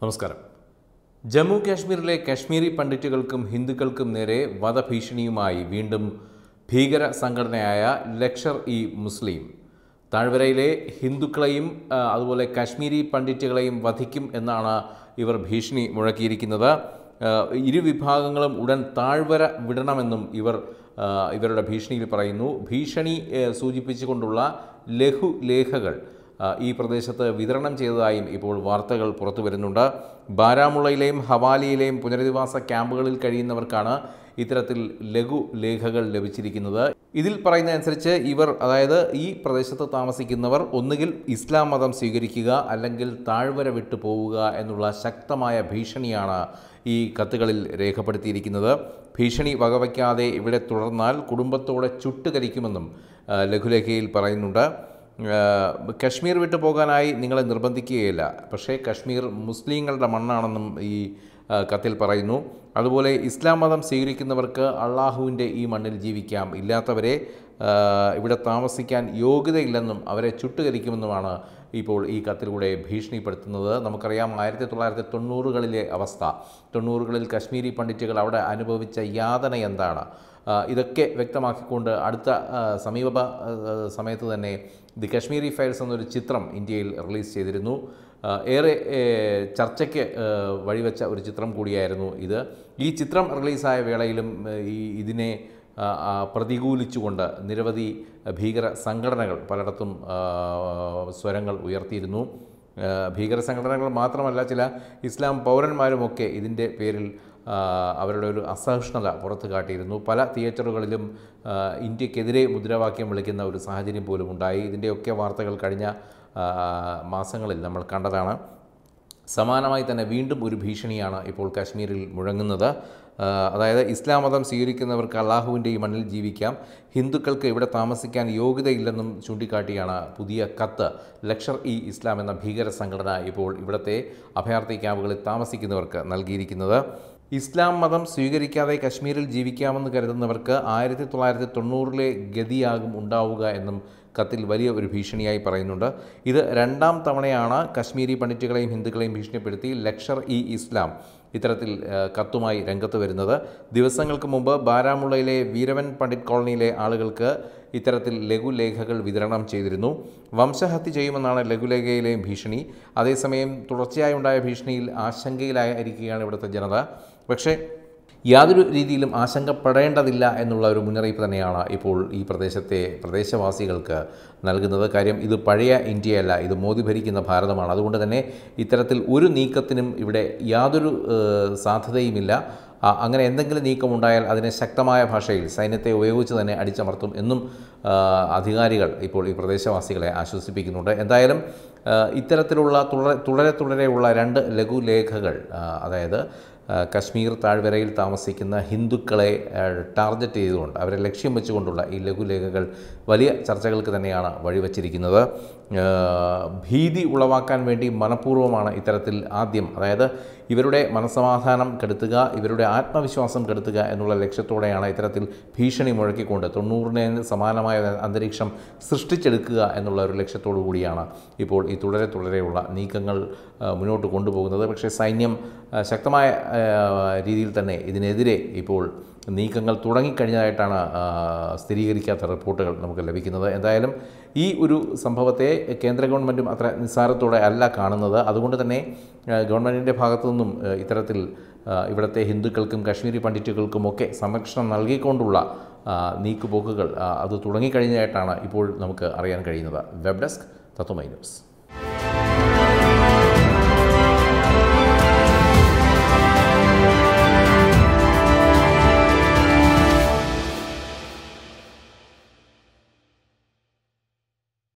നമസ്കാരം. ജമ്മു കാശ്മീരിലെ കശ്മീരി പണ്ഡിറ്റുകൾക്കും ഹിന്ദുക്കൾക്കും നേരെ വധഭീഷണിയുമായി വീണ്ടും ഭീകര സംഘടനയായ ലഷ്കർ-ഇ-മുസ്ലിം താഴ്വരയിലെ ഹിന്ദുക്കളെയും അതുപോലെ കശ്മീരി പണ്ഡിറ്റുകളെയും വധിക്കും എന്നാണ് ഇവർ ഭീഷണി മുഴക്കിയിരിക്കുന്നത്. ഇരു വിഭാഗങ്ങളും ഉടൻ താഴ്വര വിടണമെന്നും ഇവരുടെ ഭീഷണിയിൽ പറയുന്നു. ഭീഷണി സൂചിപ്പിച്ചുകൊണ്ടുള്ള ലഘുലേഖകൾ ഈ പ്രദേശത്ത് വിതരണം ചെയ്തതായും ഇപ്പോൾ വാർത്തകൾ പുറത്തു വരുന്നുണ്ട്. ബാരാമുള്ളയിലെയും ഹവാലിയിലെയും പുനരധിവാസ ക്യാമ്പുകളിൽ കഴിയുന്നവർക്കാണ് ഇത്തരത്തിൽ ലഘുലേഖകൾ ലഭിച്ചിരിക്കുന്നത്. ഇതിൽ പറയുന്നതനുസരിച്ച് അതായത് ഈ പ്രദേശത്ത് താമസിക്കുന്നവർ ഒന്നുകിൽ ഇസ്ലാം മതം സ്വീകരിക്കുക അല്ലെങ്കിൽ താഴ്വര വിട്ടു പോവുക എന്നുള്ള ശക്തമായ ഭീഷണിയാണ് ഈ കത്തുകളിൽ രേഖപ്പെടുത്തിയിരിക്കുന്നത്. ഭീഷണി വകവയ്ക്കാതെ ഇവിടെ തുടർന്നാൽ കുടുംബത്തോടെ ചുട്ടുകരിക്കുമെന്നും ലഘുലേഖയിൽ പറയുന്നുണ്ട്. കശ്മീർ വിട്ടു പോകാനായി നിങ്ങളെ നിർബന്ധിക്കുകയില്ല, പക്ഷേ കശ്മീർ മുസ്ലിങ്ങളുടെ മണ്ണാണെന്നും ഈ കത്തിൽ പറയുന്നു. അതുപോലെ ഇസ്ലാം മതം സ്വീകരിക്കുന്നവർക്ക് അള്ളാഹുവിൻ്റെ ഈ മണ്ണിൽ ജീവിക്കാം, ഇല്ലാത്തവരെ ഇവിടെ താമസിക്കാൻ യോഗ്യതയില്ലെന്നും അവരെ ചുട്ടുകരിക്കുമെന്നുമാണ് ഇപ്പോൾ ഈ കത്തിലൂടെ ഭീഷണിപ്പെടുത്തുന്നത്. നമുക്കറിയാം 1990കളിലെ അവസ്ഥ, 90കളിൽ കശ്മീരി പണ്ഡിറ്റുകൾ അവിടെ അനുഭവിച്ച യാതന എന്താണ്, ഇതൊക്കെ വ്യക്തമാക്കിക്കൊണ്ട് അടുത്ത സമീപ സമയത്ത് തന്നെ ദി കശ്മീരി ഫയൽസ് എന്നൊരു ചിത്രം ഇന്ത്യയിൽ റിലീസ് ചെയ്തിരുന്നു. ഏറെ ചർച്ചയ്ക്ക് വഴിവെച്ച ഒരു ചിത്രം കൂടിയായിരുന്നു ഇത്. ഈ ചിത്രം റിലീസായ വേളയിലും ഇതിനെ പ്രതികൂലിച്ചുകൊണ്ട് നിരവധി ഭീകര സംഘടനകൾ പലയിടത്തും സ്വരങ്ങൾ ഉയർത്തിയിരുന്നു. ഭീകര സംഘടനകൾ മാത്രമല്ല, ചില ഇസ്ലാം പൗരന്മാരുമൊക്കെ ഇതിൻ്റെ പേരിൽ അവരുടെ ഒരു അസഹിഷ്ണുത പുറത്തു കാട്ടിയിരുന്നു. പല തിയേറ്ററുകളിലും ഇന്ത്യക്കെതിരെ മുദ്രാവാക്യം വിളിക്കുന്ന ഒരു സാഹചര്യം പോലും ഉണ്ടായി. ഇതിൻ്റെയൊക്കെ വാർത്തകൾ കഴിഞ്ഞ മാസങ്ങളിൽ നമ്മൾ കണ്ടതാണ്. സമാനമായി തന്നെ വീണ്ടും ഒരു ഭീഷണിയാണ് ഇപ്പോൾ കാശ്മീരിൽ മുഴങ്ങുന്നത്. അതായത് ഇസ്ലാം മതം സ്വീകരിക്കുന്നവർക്ക് അള്ളാഹുവിൻ്റെ ഈ മണ്ണിൽ ജീവിക്കാം, ഹിന്ദുക്കൾക്ക് ഇവിടെ താമസിക്കാൻ യോഗ്യതയില്ലെന്നും ചൂണ്ടിക്കാട്ടിയാണ് പുതിയ കത്ത് ലഷ്കർ-ഇ-ഇസ്ലാം എന്ന ഭീകര സംഘടന ഇപ്പോൾ ഇവിടുത്തെ അഭയാർത്ഥി ക്യാമ്പുകളിൽ താമസിക്കുന്നവർക്ക് നൽകിയിരിക്കുന്നത്. ഇസ്ലാം മതം സ്വീകരിക്കാതെ കശ്മീരിൽ ജീവിക്കാമെന്ന് കരുതുന്നവർക്ക് 1990ലെ ഗതിയാകും ഉണ്ടാവുക എന്നും കത്തിൽ വലിയ ഒരു ഭീഷണിയായി പറയുന്നുണ്ട്. ഇത് രണ്ടാം തവണയാണ് കശ്മീരി പണ്ഡിറ്റുകളെയും ഹിന്ദുക്കളെയും ഭീഷണിപ്പെടുത്തി ലഷ്കർ-ഇ-ഇസ്ലാം ഇത്തരത്തിൽ കത്തുമായി രംഗത്ത് വരുന്നത്. ദിവസങ്ങൾക്ക് മുമ്പ് ബാരാമുള്ളയിലെ വീരവൻ പണ്ഡിറ്റ് കോളനിയിലെ ആളുകൾക്ക് ഇത്തരത്തിൽ ലഘുലേഖകൾ വിതരണം ചെയ്തിരുന്നു. വംശഹത്യ ചെയ്യുമെന്നാണ് ലഘുലേഖയിലെയും ഭീഷണി. അതേസമയം തുടർച്ചയായി ഉണ്ടായ ഭീഷണിയിൽ ആശങ്കയിലായിരിക്കുകയാണ് ഇവിടുത്തെ ജനത. പക്ഷേ യാതൊരു രീതിയിലും ആശങ്കപ്പെടേണ്ടതില്ല എന്നുള്ള ഒരു മുന്നറിയിപ്പ് തന്നെയാണ് ഇപ്പോൾ ഈ പ്രദേശവാസികൾക്ക് നൽകുന്നത്. കാര്യം ഇത് പഴയ ഇന്ത്യയല്ല, ഇത് മോദി ഭരിക്കുന്ന ഭാരതമാണ്. അതുകൊണ്ട് തന്നെ ഇത്തരത്തിൽ ഒരു നീക്കത്തിനും ഇവിടെ യാതൊരു സാധ്യതയുമില്ല. അങ്ങനെ എന്തെങ്കിലും നീക്കമുണ്ടായാൽ അതിനെ ശക്തമായ ഭാഷയിൽ സൈന്യത്തെ ഉപയോഗിച്ച് തന്നെ അടിച്ചമർത്തും എന്നും അധികാരികൾ ഇപ്പോൾ ഈ പ്രദേശവാസികളെ ആശ്വസിപ്പിക്കുന്നുണ്ട്. എന്തായാലും ഇത്തരത്തിലുള്ള തുടരെയുള്ള 2 ലഘുലേഖകൾ, അതായത് കശ്മീർ താഴ്വരയിൽ താമസിക്കുന്ന ഹിന്ദുക്കളെ ടാർഗറ്റ് ചെയ്തുകൊണ്ട് അവരെ ലക്ഷ്യം വെച്ചുകൊണ്ടുള്ള ഈ ലഘുലേഖകൾ വലിയ ചർച്ചകൾക്ക് തന്നെയാണ് വഴിവച്ചിരിക്കുന്നത്. ഭീതി ഉളവാക്കാൻ വേണ്ടി മനഃപൂർവ്വമാണ് ഇത്തരത്തിൽ ആദ്യം, അതായത് ഇവരുടെ മനസ്സമാധാനം കെടുത്തുക, ഇവരുടെ ആത്മവിശ്വാസം കെടുത്തുക എന്നുള്ള ലക്ഷ്യത്തോടെയാണ് ഇത്തരത്തിൽ ഭീഷണി മുഴക്കിക്കൊണ്ട് 90ന് സമാനമായ അന്തരീക്ഷം സൃഷ്ടിച്ചെടുക്കുക എന്നുള്ള ഒരു ലക്ഷ്യത്തോടു കൂടിയാണ് ഇപ്പോൾ ഈ തുടരെയുള്ള നീക്കങ്ങൾ മുന്നോട്ട് കൊണ്ടുപോകുന്നത്. പക്ഷേ സൈന്യം ശക്തമായ രീതിയിൽ തന്നെ ഇതിനെതിരെ ഇപ്പോൾ നീക്കങ്ങൾ തുടങ്ങിക്കഴിഞ്ഞതായിട്ടാണ് സ്ഥിരീകരിക്കാത്ത റിപ്പോർട്ടുകൾ നമുക്ക് ലഭിക്കുന്നത്. എന്തായാലും ഈ ഒരു സംഭവത്തെ കേന്ദ്ര ഗവൺമെൻറ്റും അത്ര നിസ്സാരത്തോടെ അല്ല കാണുന്നത്. അതുകൊണ്ട് തന്നെ ഗവൺമെൻറ്റിൻ്റെ ഭാഗത്തു നിന്നും ഇത്തരത്തിൽ ഇവിടുത്തെ ഹിന്ദുക്കൾക്കും കശ്മീരി പണ്ഡിറ്റുകൾക്കുമൊക്കെ സംരക്ഷണം നൽകിക്കൊണ്ടുള്ള നീക്കുപോക്കുകൾ അത് തുടങ്ങിക്കഴിഞ്ഞതായിട്ടാണ് ഇപ്പോൾ നമുക്ക് അറിയാൻ കഴിയുന്നത്. Web desk Tatwamayi news.